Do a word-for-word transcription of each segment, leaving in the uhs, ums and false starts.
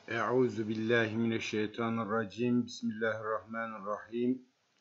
Euzu billahi mineşşeytanirracim. Bismillahirrahmanirrahim.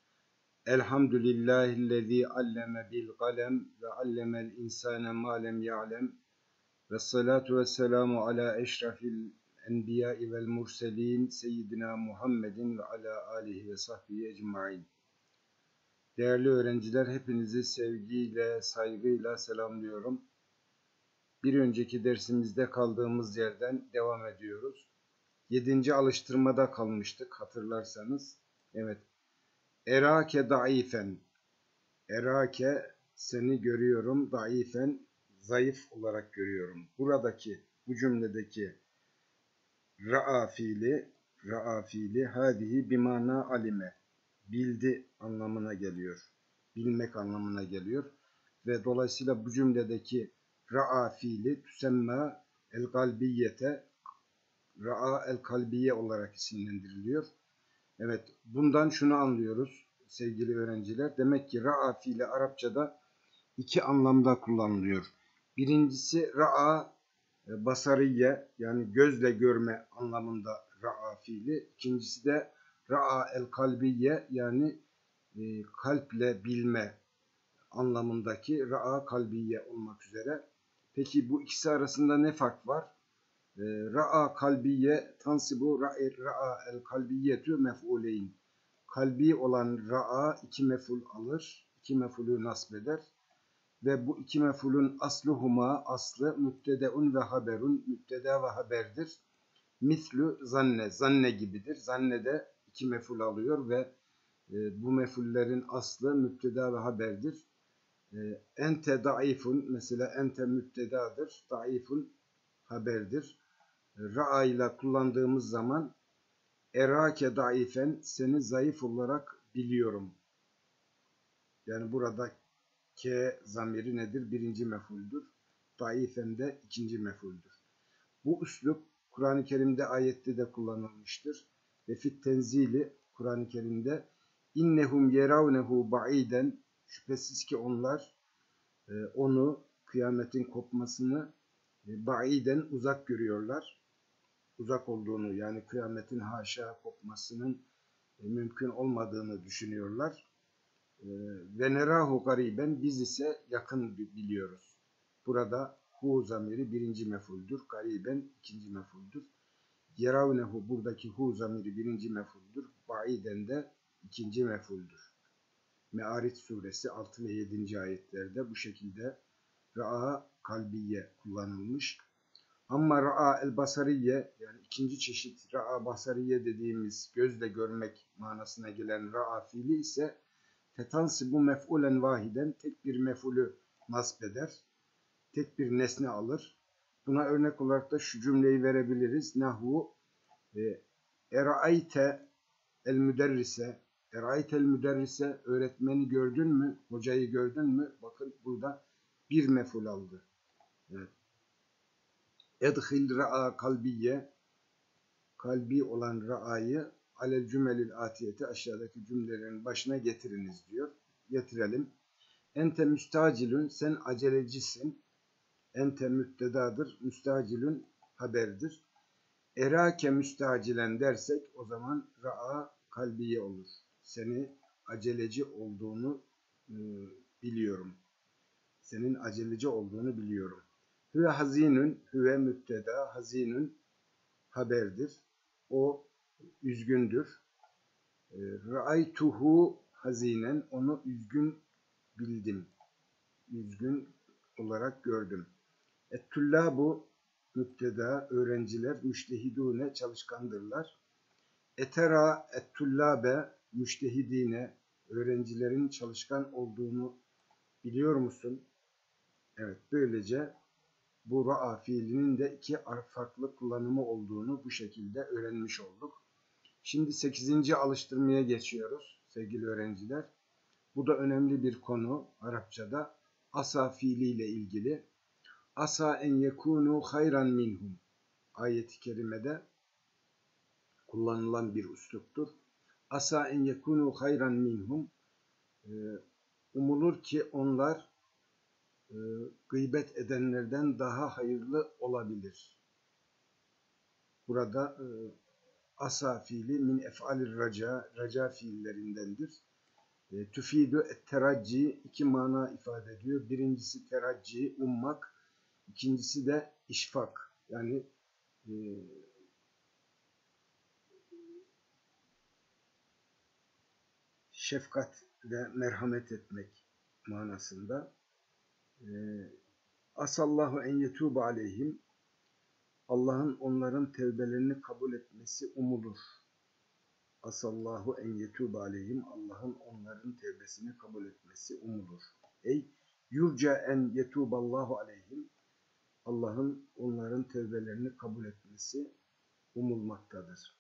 Elhamdülillahi'llezî alleme bil kalem ve allemel insâne mâ lem ya'lem. Vessalatu vesselamu ala eşrefil enbiyâ'i vel murselîn seyyidina Muhammedin ve ala âlihi ve sahbihi ecmaîn. Değerli öğrenciler, hepinizi sevgiyle, saygıyla selamlıyorum. Bir önceki dersimizde kaldığımız yerden devam ediyoruz. Yedinci alıştırmada kalmıştık hatırlarsanız. Evet. Erake daifen. Erake seni görüyorum. Daifen zayıf olarak görüyorum. Buradaki bu cümledeki ra'a fiili ra'a fiili hadihi bimana alime. Bildi anlamına geliyor. Bilmek anlamına geliyor. Ve dolayısıyla bu cümledeki ra'a fiili tüsemme el kalbiyete Ra'a el-kalbiye olarak isimlendiriliyor. Evet, bundan şunu anlıyoruz sevgili öğrenciler. Demek ki ra'a fiili Arapçada iki anlamda kullanılıyor. Birincisi ra'a basariye, yani gözle görme anlamında ra'a fiili. İkincisi de ra'a el-kalbiye, yani e, kalple bilme anlamındaki ra'a kalbiye olmak üzere. Peki bu ikisi arasında ne fark var? Ra'a kalbiye tansibu ra'a el kalbiyetü mef'uleyn. Kalbi olan ra'a iki mef'ul alır, iki mef'ulü nasbeder. Ve bu iki mef'ulün asluhuma, aslı mübtedeun ve haberun, mübteda ve haberdir. Mislü zanne, zanne gibidir. Zanne de iki mef'ul alıyor ve e, bu mef'ullerin aslı mübteda ve haberdir. E, ente daifun, mesela ente mübtedadır, daifun haberdir. Ra'a ile kullandığımız zaman erake daifen, seni zayıf olarak biliyorum. Yani burada ke zamiri nedir? Birinci mefuldür. Daifen de ikinci mefuldür. Bu üslup Kur'an-ı Kerim'de ayette de kullanılmıştır. Ve fit tenzili Kur'an-ı Kerim'de innehum yeravnehu ba'iden, şüphesiz ki onlar onu, kıyametin kopmasını ba'iden uzak görüyorlar. Uzak olduğunu, yani kıyametin haşa kopmasının e, mümkün olmadığını düşünüyorlar. E, ve nerahu gariben, biz ise yakın biliyoruz. Burada hu zamiri birinci mefuldür, gariben ikinci mefuldür. Yeravnehu, buradaki hu zamiri birinci mefuldür, baiden de ikinci mefuldür. Me'arit suresi altı ve yedinci ayetlerde bu şekilde ra'a kalbiye kullanılmış. Ama ra'a el basariye, yani ikinci çeşit ra'a basariye dediğimiz gözle görmek manasına gelen ra'a fiili ise fetansibu mef'ulen vahiden, tek bir mef'ulü nasbeder, tek bir nesne alır. Buna örnek olarak da şu cümleyi verebiliriz. Nahvu e, era'ayte el müderrise, era'ayte el müderrise, öğretmeni gördün mü, hocayı gördün mü? Bakın burada bir mef'ul aldı. Evet. Edhil ra'a kalbiye, kalbi olan ra'ayı alel cümelil atiyeti, aşağıdaki cümlelerin başına getiriniz diyor. Getirelim. Ente müstacilün, sen acelecisin. Ente müptedadır, müstacilün haberdir. Erake müstacilen dersek o zaman ra'a kalbiye olur. Seni aceleci olduğunu e, biliyorum. Senin aceleci olduğunu biliyorum. Hüve hazinün, hüve müpteda, hazinün haberdir. O üzgündür. Ra'aytuhu hazinen, onu üzgün bildim. Üzgün olarak gördüm. Et-tullabu müpteda, öğrenciler, müştehidune, çalışkandırlar. Etera et-tullabe müştehidine, öğrencilerin çalışkan olduğunu biliyor musun? Evet, böylece bu ra'a fiilinin de iki farklı kullanımı olduğunu bu şekilde öğrenmiş olduk. Şimdi sekizinci alıştırmaya geçiyoruz sevgili öğrenciler. Bu da önemli bir konu Arapçada. Asa fiiliyle ilgili. Asa en yekunu hayran minhum ayet-i kerimede kullanılan bir üsluptur. Asa en yekunu hayran minhum, umulur ki onlar gıybet edenlerden daha hayırlı olabilir. burada e, asa fiili min ef'alir raca, raca fiillerindendir. E, tüfidü et-teracci iki mana ifade ediyor. Birincisi teracci, ummak. İkincisi de işfak. Yani e, şefkat ve merhamet etmek manasında. E, Asallahu en yetûbe aleyhim. Allah'ın onların tevbelerini kabul etmesi umulur. Asallahu en yetûbe aleyhim. Allah'ın onların tevbesini kabul etmesi umulur. Ey yurca en yetûballahu aleyhim. Allah'ın onların tevbelerini kabul etmesi umulmaktadır.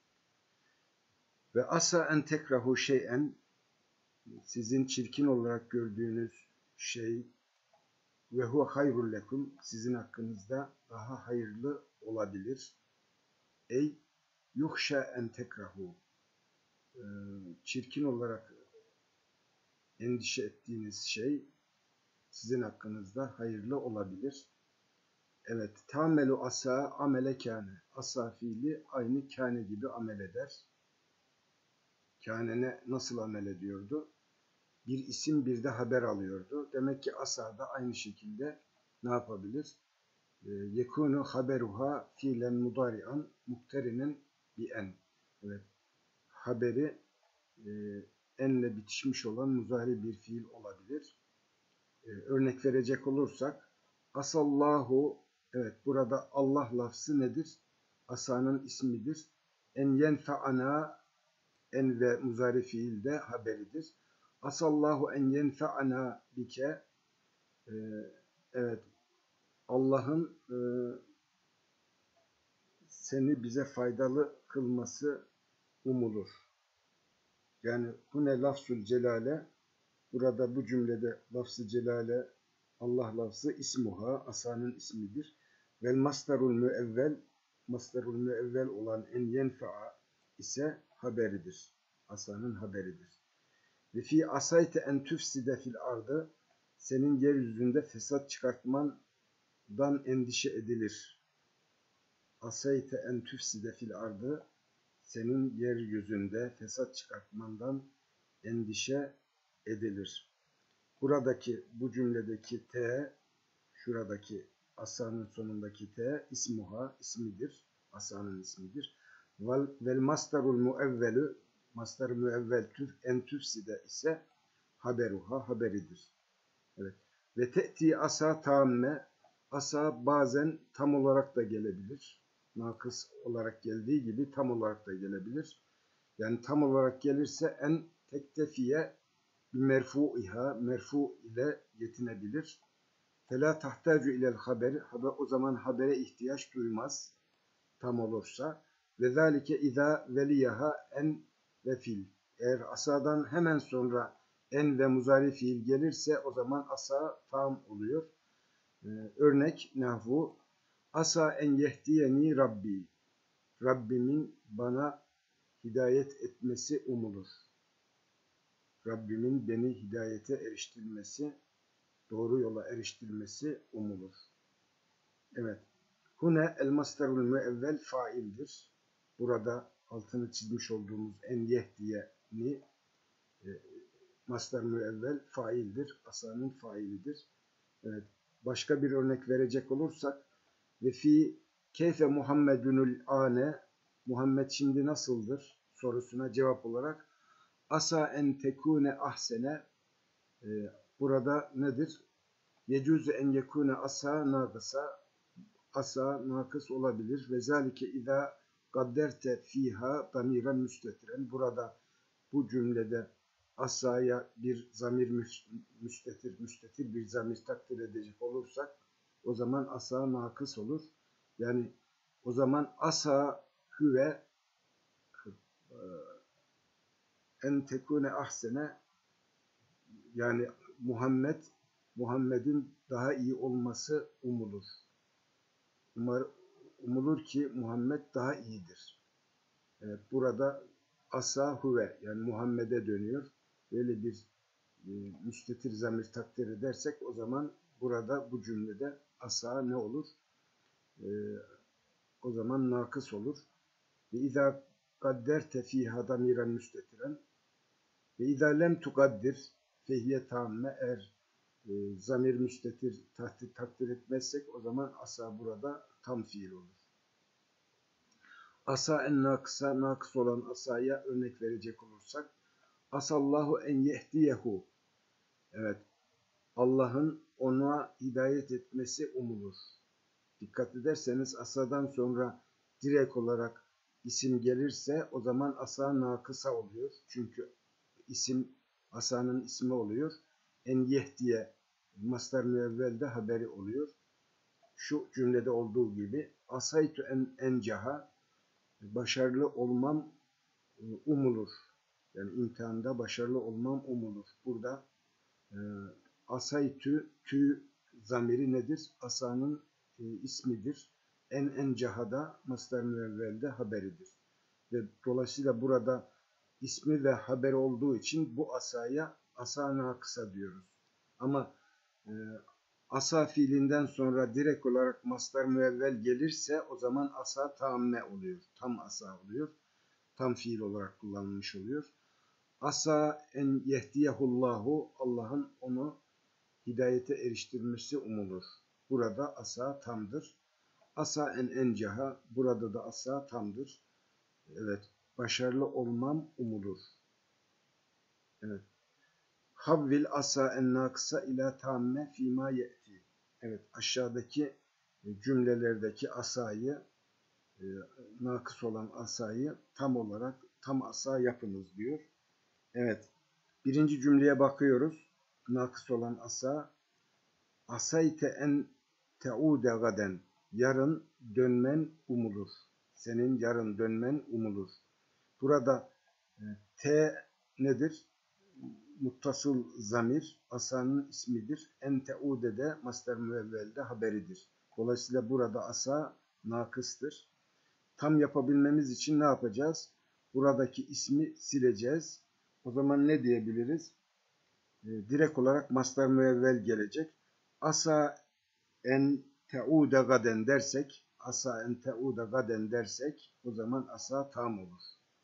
Ve asa en tekrahu şey'en, sizin çirkin olarak gördüğünüz şey, ve huve hayrul lekum, sizin hakkınızda daha hayırlı olabilir. Ey yuhşa en tekrahu, çirkin olarak endişe ettiğiniz şey sizin hakkınızda hayırlı olabilir. Evet, tamelu asa amele kâne. Asa fiili aynı kâne gibi amel eder. Kânene nasıl amel ediyordu? Bir isim bir de haber alıyordu. Demek ki asa da aynı şekilde ne yapabilir? Yekûnu haberuha fiilen mudari'an mukterinen bi en. Evet, haberi e, enle bitişmiş olan muzari bir fiil olabilir. E, örnek verecek olursak asallahu, evet burada Allah lafzı nedir? Asanın ismidir. En yenfe'ana, en ve muzari fiil de haberidir. Asallahu en yenfe'ana bike, e, evet Allah'ın e, seni bize faydalı kılması umulur. Yani hune lafzul celale, burada bu cümlede lafz-ı celale Allah lafzı ismuha, asanın ismidir. Vel masdarul müevvel, masdarul müevvel olan en yenfa'a ise haberidir. Asanın haberidir. Ve fi asayte en tüfside fil ardı, senin yeryüzünde fesat çıkartmandan endişe edilir. Asayte en tüfside fil ardı, senin yeryüzünde fesat çıkartmandan endişe edilir. Buradaki, bu cümledeki T, şuradaki asanın sonundaki T, ismuha, ismidir. Asanın ismidir. Vel, vel mastarul muevvelü, mastar müevvel tüf, en tüfside ise haberuha, haberidir. Evet. Ve te'ti asa tamme, asa bazen tam olarak da gelebilir. Nakıs olarak geldiği gibi tam olarak da gelebilir. Yani tam olarak gelirse en tektefiye merfu'iha, merfu ile yetinebilir. Fela tahtacu ilel haberi, o zaman habere ihtiyaç duymaz tam olursa. Ve zalike izâ veliyaha en ve fil. Eğer asadan hemen sonra en ve muzari fiil gelirse o zaman asa tam oluyor. Ee, örnek nahvu asa en yehdiyeni Rabbi. Rabbimin bana hidayet etmesi umulur. Rabbimin beni hidayete eriştirmesi, doğru yola eriştirmesi umulur. Evet. Hune el mastarul müevvel faildir. Burada altını çizmiş olduğumuz en yehdiyeni e, mastar müevvel faildir. Asanın failidir. Evet. Başka bir örnek verecek olursak ve fi keyfe Muhammedunul ane, Muhammed şimdi nasıldır sorusuna cevap olarak asa en tekune ahsene, e, burada nedir? Yecuzu en yekune asa nâgısa, asa nakıs olabilir. Ve zâlike izâ gadderte fîhâ damiren müstetiren. Burada bu cümlede asaya bir zamir müstetir, müstetir bir zamir takdir edecek olursak o zaman asa nakıs olur. Yani o zaman asa hüve en tekune ahsene, yani Muhammed Muhammed'in daha iyi olması umulur. Umar, umulur ki Muhammed daha iyidir. Evet, burada asa huve, yani Muhammed'e dönüyor. Böyle bir e, müstetir zamir takdir edersek o zaman burada bu cümlede asa ne olur? E, o zaman nakıs olur. Ve izâ kadderte fîhâ damîren müstetiren ve izâ lem tukaddir fehiye tamme, eğer e, zamir müstetir takdir, takdir etmezsek o zaman asa burada tam fiil olur. Asa en nakısa, nakıs olan asaya örnek verecek olursak, asallahu en yehdiyehu, evet, Allah'ın ona hidayet etmesi umulur. Dikkat ederseniz asadan sonra direkt olarak isim gelirse o zaman asa nakısa oluyor. Çünkü isim asanın ismi oluyor. En yehdiye mastar müevvelde haberi oluyor. Şu cümlede olduğu gibi asaytu en encaha, başarılı olmam umulur. Yani imtihanda başarılı olmam umulur. Burada e, asaytü, tü zamiri nedir? Asanın e, ismidir. En encahada mastar müevvelde haberidir. Ve dolayısıyla burada ismi ve haberi olduğu için bu asaya asa nakısa diyoruz. Ama e, asa fiilinden sonra direkt olarak mastar müevvel gelirse o zaman asa tamme oluyor. Tam asa oluyor. Tam fiil olarak kullanılmış oluyor. Asa en yehdiyehullahu, Allah'ın onu hidayete eriştirmesi umulur. Burada asa tamdır. Asa en encaha, burada da asa tamdır. Evet, başarılı olmam umulur. Evet. Havvil asa en nakısa ila tamme fîmâ ye'ti. Evet, aşağıdaki cümlelerdeki asayı, e, nakıs olan asayı tam olarak tam asa yapınız diyor. Evet, birinci cümleye bakıyoruz. Nakıs olan asa, asayte en teude gaden, yarın dönmen umulur. Senin yarın dönmen umulur. Burada e, T nedir? Muttasıl zamir, asanın ismidir. En teude de mastar müevvelde haberidir. Dolayısıyla burada asa nakıstır. Tam yapabilmemiz için ne yapacağız? Buradaki ismi sileceğiz. O zaman ne diyebiliriz? E, direkt olarak mastar müevvel gelecek. Asa en teude gaden dersek, asa en teude gaden dersek o zaman asa tam olur.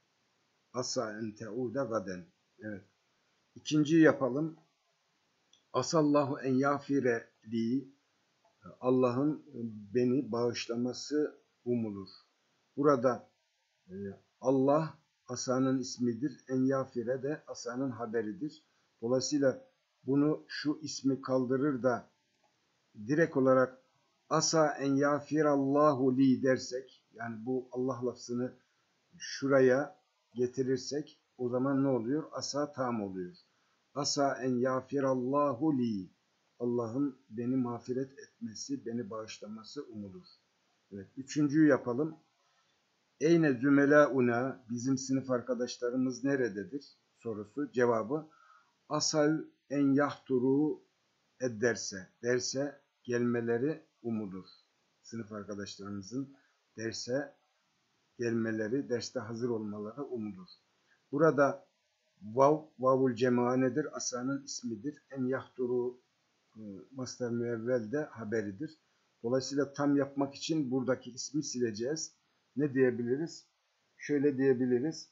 Asa en teude gaden. Evet. İkinciyi yapalım. Asallahu en yafire li, Allah'ın beni bağışlaması umulur. Burada e, Allah asanın ismidir. En yafire de asanın haberidir. Dolayısıyla bunu şu ismi kaldırır da direkt olarak asa en yafirallahu li dersek, yani bu Allah lafzını şuraya getirirsek o zaman ne oluyor? Asa tam oluyor. Asa en yafirallahu li, Allah'ın beni mağfiret etmesi, beni bağışlaması umulur. Evet, üçüncüyü yapalım. Eyne zümelauna, bizim sınıf arkadaşlarımız nerededir? Sorusu. Cevabı asal en yahturu edderse, derse gelmeleri umulur. Sınıf arkadaşlarımızın derse gelmeleri, derste hazır olmaları umulur. Burada vav, vavul cema'a nedir? Asanın ismidir. En yahturu mastar müevvel de haberidir. Dolayısıyla tam yapmak için buradaki ismi sileceğiz. Ne diyebiliriz? Şöyle diyebiliriz.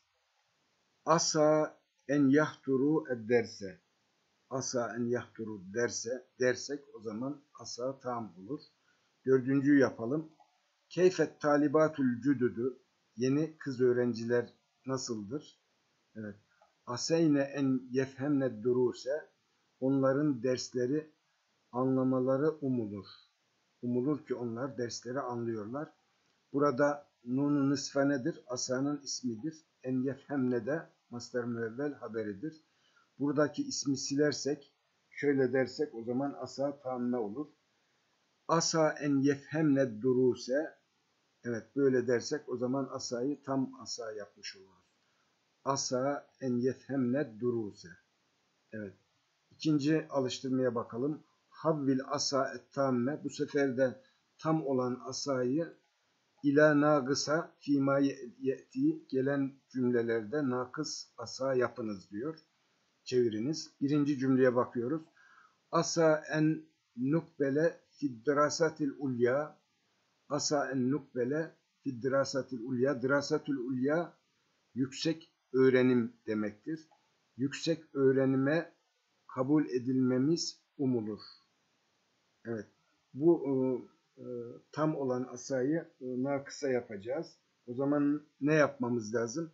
Asa en yahturu edderse. Asa en yahturu derse, dersek o zaman asa tam olur. Dördüncüyü yapalım. Keyfet talibatul cüdüdü, yeni kız öğrenciler nasıldır? Evet. Aseyne en yefhemne duruse, onların dersleri anlamaları umulur. Umulur ki onlar dersleri anlıyorlar. Burada nun-u nısfe nedir? Asanın ismidir. En yefhemne de mastar müevvel haberidir. Buradaki ismi silersek, şöyle dersek o zaman asa tamme olur. Asa en yefhemne duruse, evet böyle dersek o zaman asayı tam asa yapmış oluruz. Asa en yefhemne duruse. Evet. İkinci alıştırmaya bakalım. Havvil asa et tamme, bu sefer de tam olan asayı ila nagısa fîmâ ye'ti, gelen cümlelerde nakıs asa yapınız diyor. Çeviriniz. Birinci cümleye bakıyoruz. Asa en nukbele fid dirasatil ulya, asa en nukbele fid dirasatil ulya. Dirasatul ulya yüksek öğrenim demektir. Yüksek öğrenime kabul edilmemiz umulur. Evet. Bu e, e, tam olan asayı e, nakısa yapacağız. O zaman ne yapmamız lazım?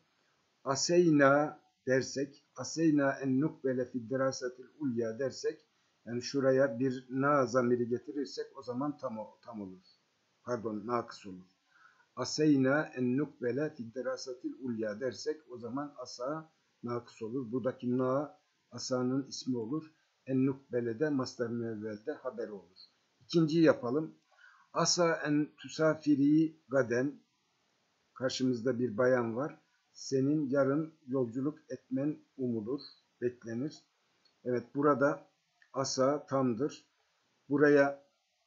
Aseyna dersek, aseyna en nukbele fid dirasatil ulya dersek, yani şuraya bir na zamiri getirirsek o zaman tam, tam olur. Pardon, nakıs olur. Aseyna en nukbele fid dirasatil ulya dersek o zaman asa nakıs olur. Buradaki na asanın ismi olur. En nukbele de mastar müevvelde haber olur. İkinciyi yapalım. Asa en tusafiri gaden. Karşımızda bir bayan var. Senin yarın yolculuk etmen umulur, beklenir. Evet, burada asa tamdır. Buraya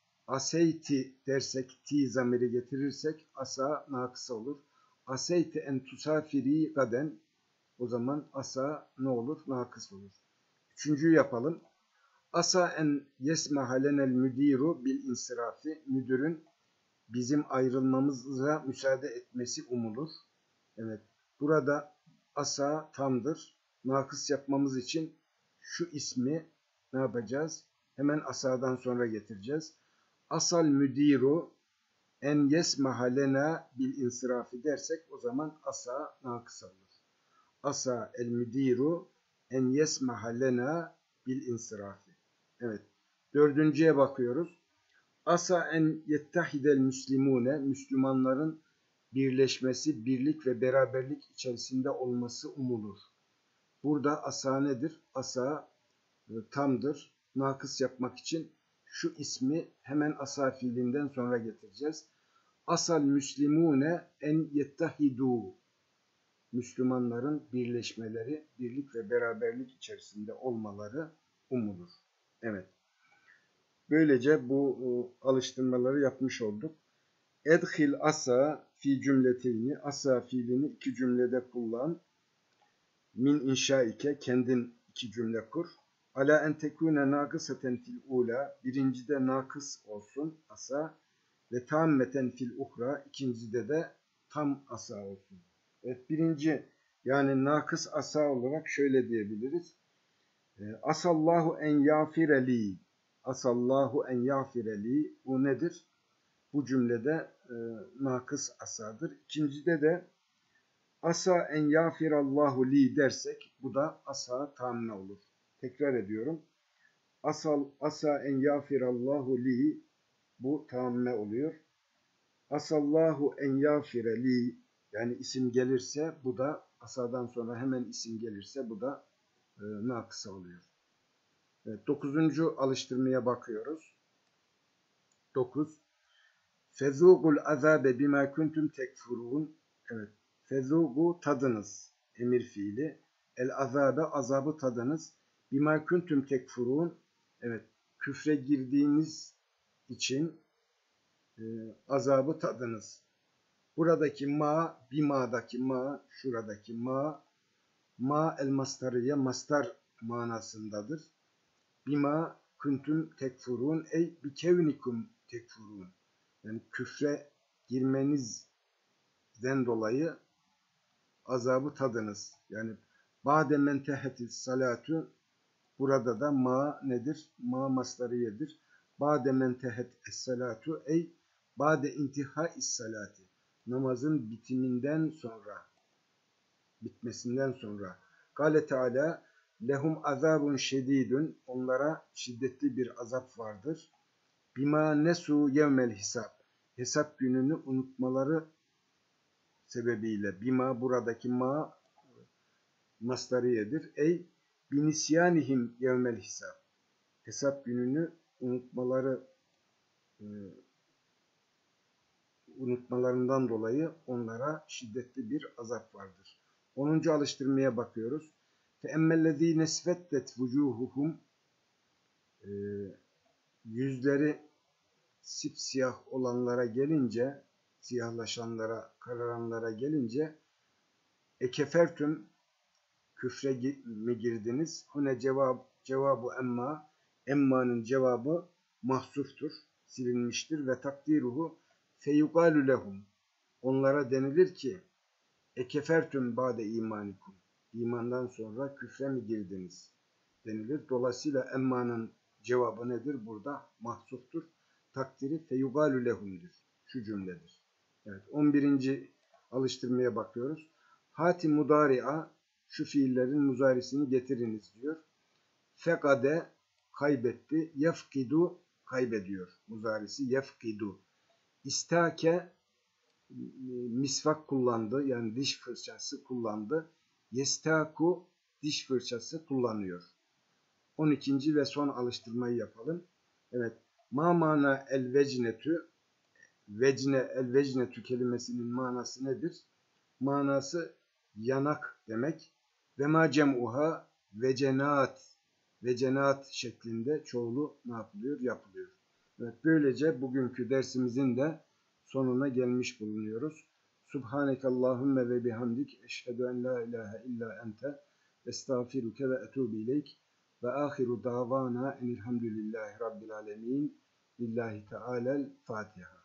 aseyti dersek, ti zamiri getirirsek asa nakısa olur. Aseyti en tusafiri gaden, o zaman asa ne olur? Nakıs olur. Üçüncüyü yapalım. Asa en yesmaha lenel müdiru bil insirafi. Müdürün bizim ayrılmamıza müsaade etmesi umulur. Evet. Burada asa tamdır. Nakıs yapmamız için şu ismi ne yapacağız? Hemen asadan sonra getireceğiz. Asal müdiru en yesmaha lena bil insirafi dersek o zaman asa nakıs olur. Asa el müdiru en yesmaha lena bil insirafi. Evet. Dördüncüye bakıyoruz. Asa en yettahidel müslimune, Müslümanların birleşmesi, birlik ve beraberlik içerisinde olması umulur. Burada asa nedir? Asa e, tamdır. Nakıs yapmak için şu ismi hemen asa fiilinden sonra getireceğiz. Asal müslimune en yettahidu, Müslümanların birleşmeleri, birlik ve beraberlik içerisinde olmaları umulur. Evet. Böylece bu alıştırmaları yapmış olduk. Edhil asa fi cümleteyni, asa fiilini iki cümlede kullan. Min inşaike, kendin iki cümle kur. Ala en tekune nakısaten fil ula, birincide nakıs olsun asa ve tammeten fil uhra, ikincide de tam asa olsun. Evet, birinci yani nakıs asa olarak şöyle diyebiliriz. Asallahu en yafireli, asallahu en yafireli, bu nedir? Bu cümlede e, nakıs asadır. İkincide de asa en yafirallahu li dersek bu da asa tamme olur. Tekrar ediyorum. Asal asa en yafirallahu li, bu tamme oluyor. Asallahu en yafire li, yani isim gelirse bu da asadan sonra hemen isim gelirse bu da e, nakısa oluyor. Evet, dokuzuncu alıştırmaya bakıyoruz. Dokuz. Fezûgul azâbe bimâ kuntum tekfurûn. Evet. Fezûgu tadınız. Emir fiili. El azâbe azabı tadınız. Bimâ kuntum tekfurûn. Evet. Küfre girdiğiniz için e, azabı tadınız. Buradaki ma, bima'daki ma, şuradaki ma, ma el mastariye, mastar manasındadır. Bima kuntum tekfurun ey bikevnikum tekfurun. Yani küfre girmenizden dolayı azabı tadınız. Yani ba'de men tehetis salatu, burada da ma nedir? Ma masdariyedir. Ba'de men tehetis salatu ey ba'de intihais salati. Namazın bitiminden sonra, bitmesinden sonra. Kâle Teala lehum azabun şedidun, onlara şiddetli bir azap vardır. Bima nesu yevmel hisab, hesap gününü unutmaları sebebiyle. Bima, buradaki ma masdariyedir. Ey binisyanihim yevmel hisab, hesap gününü unutmaları e, unutmalarından dolayı onlara şiddetli bir azap vardır. onuncu alıştırmaya bakıyoruz. فَاَمَّا nesfettet vucuhuhum, yüzleri sipsiyah olanlara gelince, siyahlaşanlara, kararanlara gelince, ekefertüm, küfre mi girdiniz? Hune cevap, cevabı emma, emmanın cevabı mahsuftur, silinmiştir ve takdiruhu feyugalu lehum. onlara denilir ki ekefertüm ba'de imanikum. İmandan sonra küfre mi girdiniz denilir. Dolayısıyla emmanın cevabı nedir? Burada mahsuftur. Takdiri feyugalü lehumdur. Şu cümledir. Evet, on birinci alıştırmaya bakıyoruz. Hati mudari'a, şu fiillerin muzarisini getiriniz diyor. Fekade kaybetti. Yefkidu kaybediyor. Muzarisi yefkidu. İstake misvak kullandı. Yani diş fırçası kullandı. Yestaku diş fırçası kullanıyor. on ikinci ve son alıştırmayı yapalım. Evet. Ma mana el vecnetü, vecne el vecnetü kelimesinin manası nedir? Manası yanak demek. Ve ma cem'uha vecenat, vecenat şeklinde çoğulu ne yapılıyor? Yapılıyor. Evet, böylece bugünkü dersimizin de sonuna gelmiş bulunuyoruz. Subhanekallahümme ve bihamdik eşhedü en la ilahe illa ente estağfiruke ve etûbü ileyk ve ahiru davana enilhamdülillahi rabbil alemin lillahi teala'l Fatiha.